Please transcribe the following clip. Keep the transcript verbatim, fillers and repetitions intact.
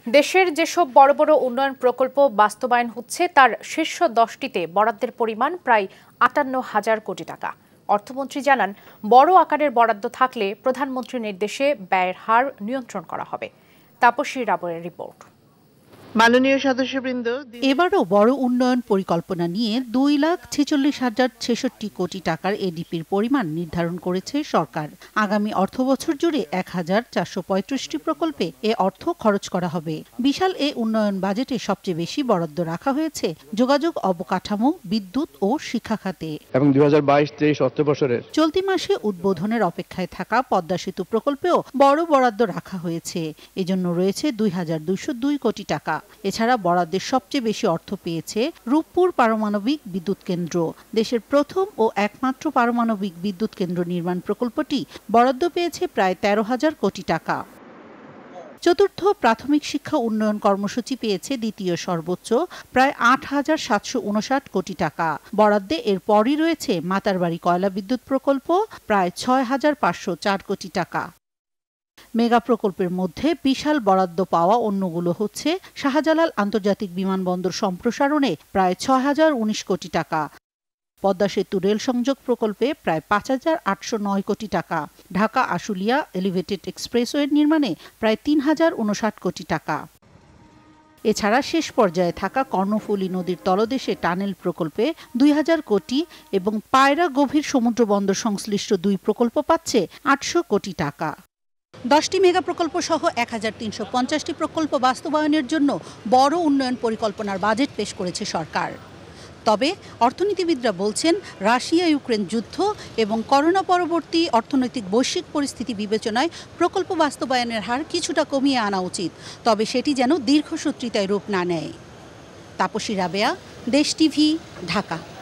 দেশের যেসব বড় বড় উন্নয়ন প্রকল্প বাস্তবায়ন হচ্ছে তার শীর্ষ দশটিতে বরাদ্দের পরিমাণ প্রায় আটান্ন হাজার কোটি টাকা। অর্থমন্ত্রী জানান, বড় আকারের বরাদ্দ থাকলে প্রধানমন্ত্রীর নির্দেশে ব্যয়ের হার নিয়ন্ত্রণ করা হবে। তাপসী রাবরের রিপোর্ট। মাননীয় সদস্যবৃন্দ, এবারও বড় উন্নয়ন পরিকল্পনা নিয়ে দুই লাখ ছেচল্লিশ হাজার ছেষট্টি কোটি টাকার এডিপির পরিমাণ নির্ধারণ করেছে সরকার। আগামী অর্থবছর জুড়ে এক হাজার চারশো পঁয়ত্রিশটি প্রকল্পে এ অর্থ খরচ করা হবে। বিশাল এ উন্নয়ন বাজেটে সবচেয়ে বেশি বরাদ্দ রাখা হয়েছে যোগাযোগ অবকাঠামো, বিদ্যুৎ ও শিক্ষা খাতে। এবং দুই হাজার বাইশ তেইশ অর্থবছরের চলতি মাসে উদ্বোধনের অপেক্ষায় থাকা পদ্মা সেতু প্রকল্পেও বড় বরাদ্দ রাখা হয়েছে। এজন্য রয়েছে দুই হাজার দুইশো দুই কোটি টাকা। এছাড়া বরাদ্দের সবচেয়ে বেশি অর্থ পেয়েছে রূপপুর পারমাণবিক বিদ্যুৎ কেন্দ্র। দেশের প্রথম ও একমাত্র পারমাণবিক বিদ্যুৎ কেন্দ্র নির্মাণ প্রকল্পটি বরাদ্দ পেয়েছে প্রায় তেরো হাজার কোটি টাকা। চতুর্থ প্রাথমিক শিক্ষা উন্নয়ন কর্মসূচি পেয়েছে দ্বিতীয় সর্বোচ্চ প্রায় আট হাজার সাতশো উনষাট কোটি টাকা। বরাদ্দে এরপরই রয়েছে মাতারবাড়ি কয়লা বিদ্যুৎ প্রকল্প প্রায় ছয় হাজার পাঁচশো চার কোটি টাকা। মেগা প্রকল্পের মধ্যে বিশাল বরাদ্দ পাওয়া অন্যগুলো হচ্ছে শাহজালাল আন্তর্জাতিক বিমানবন্দর সম্প্রসারণে প্রায় ছয় হাজার উনিশ কোটি টাকা, পদ্মা সেতু রেল সংযোগ প্রকল্পে প্রায় পাঁচ হাজার আটশো নয় কোটি টাকা, ঢাকা আশুলিয়া এলিভেটেড এক্সপ্রেসওয়ে নির্মাণে প্রায় তিন হাজার উনষাট কোটি টাকা। এছাড়া শেষ পর্যায়ে থাকা কর্ণফুলী নদীর তলদেশে টানেল প্রকল্পে দুই হাজার কোটি এবং পায়রা গভীর সমুদ্র বন্দর সংশ্লিষ্ট দুই প্রকল্প পাচ্ছে আটশো কোটি টাকা। দশটি মেগা প্রকল্প সহ এক হাজার তিনশো পঞ্চাশটি প্রকল্প বাস্তবায়নের জন্য বড় উন্নয়ন পরিকল্পনার বাজেট পেশ করেছে সরকার। তবে অর্থনীতিবিদরা বলছেন, রাশিয়া ইউক্রেন যুদ্ধ এবং করোনা পরবর্তী অর্থনৈতিক বৈশ্বিক পরিস্থিতি বিবেচনায় প্রকল্প বাস্তবায়নের হার কিছুটা কমিয়ে আনা উচিত, তবে সেটি যেন দীর্ঘসূত্রিতায় রূপ না নেয়। তাপসী রাবেয়া, দেশ টিভি, ঢাকা।